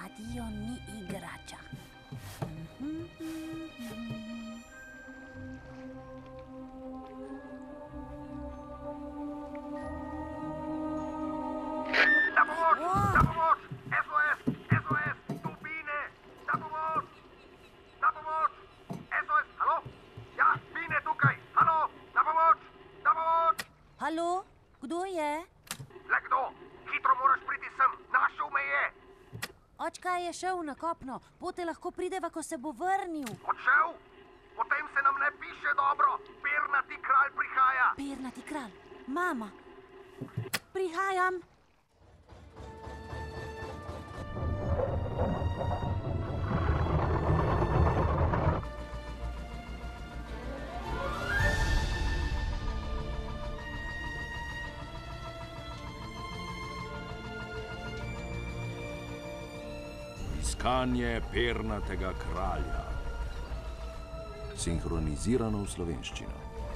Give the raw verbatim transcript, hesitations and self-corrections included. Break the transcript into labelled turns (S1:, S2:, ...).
S1: Radio ni igrača.
S2: Da pomoč! Da pomoč! S O S! S O S! Turbine! Da pomoč! Da pomoč! S O S! Halo? Ja, Bine tukaj! Halo? Da pomoč! Da pomoč!
S1: Halo? Kdo je?
S2: Le kdo? Hitro moraš priti sem! Našel me je!
S1: Očka je šel na kopno. Pote lahko prideva, ko se bo vrnil.
S2: Odšel? Potem se nam ne piše dobro. Pernati kralj prihaja.
S1: Pernati kralj. Mama. Prihajam.
S3: Iskanje pernatega kralja. Sinhronizirano v slovenščino.